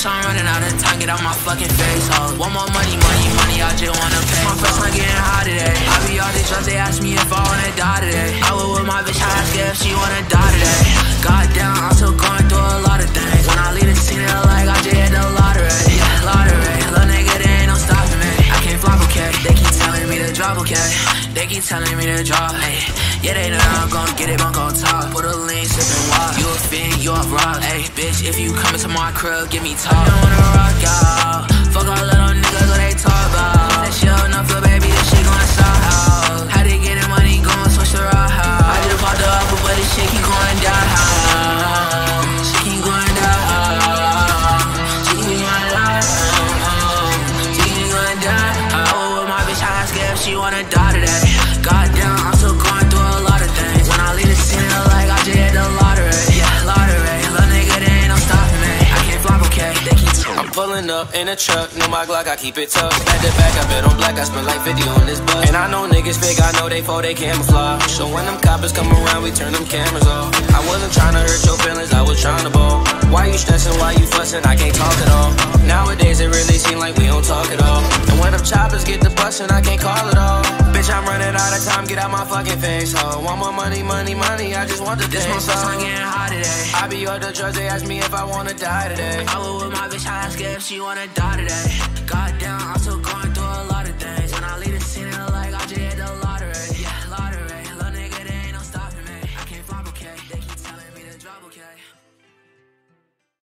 Bitch, I'm running out of time, get out my fucking face, ho. Want more money, money, money, I just wanna pay. My first time getting high today. I be all these drugs, they ask me if I wanna die today. I was with my bitch, I ask her if she wanna die today. Goddamn, I'm still going through a lot of things. When I leave the scene, it like I just hit the lottery. Yeah, lottery. Little nigga, there ain't no stopping me. I can't flop, okay. They keep telling me to drop, okay. They keep telling me to drop, hey. Yeah, they know I'm gon' get it, I'm gon' talk. Put a lean, sippin' wild. You a fiend, you a rock, hey. Bitch, if you come into my crib, give me talk. I don't wanna rock out. Fuck all little niggas, what they talk about. That shit enough for baby, this shit gon' stop out. How they getting money, gon' switch the rock out. I just popped the upper, but this shit keep going down. She keep going down. She keep going down. She keep going down. I was with my bitch, I asked her if she wanna die today. Goddamn, I'm still going through a lot of things. When I leave the scene, it like I just hit the lottery. Yeah, lottery. Little nigga, there ain't no stopping me. I can't flop, okay. They keep I'm pulling up in a truck, know my Glock, I keep it tucked. Back to back, I bet on black, I spend like 50 on this bus. And I know niggas fake, I know they for they camouflage. So when them coppers come around, we turn them cameras off. I wasn't trying to hurt your feelings, I was trying to ball. Why you stressing, why you fussing, I can't talk at all. Nowadays it really seem like we don't talk at all. And when them choppers get the bustin', I can't call it all. Bitch, I'm running out of time, get out my fucking face, ho. Want more money, money, money, I just want the this things, my first time getting high today. I be on the drugs, they ask me if I wanna die today. I was with my bitch, I asked her if she wanna die today. Goddamn, I'm still going through a lot.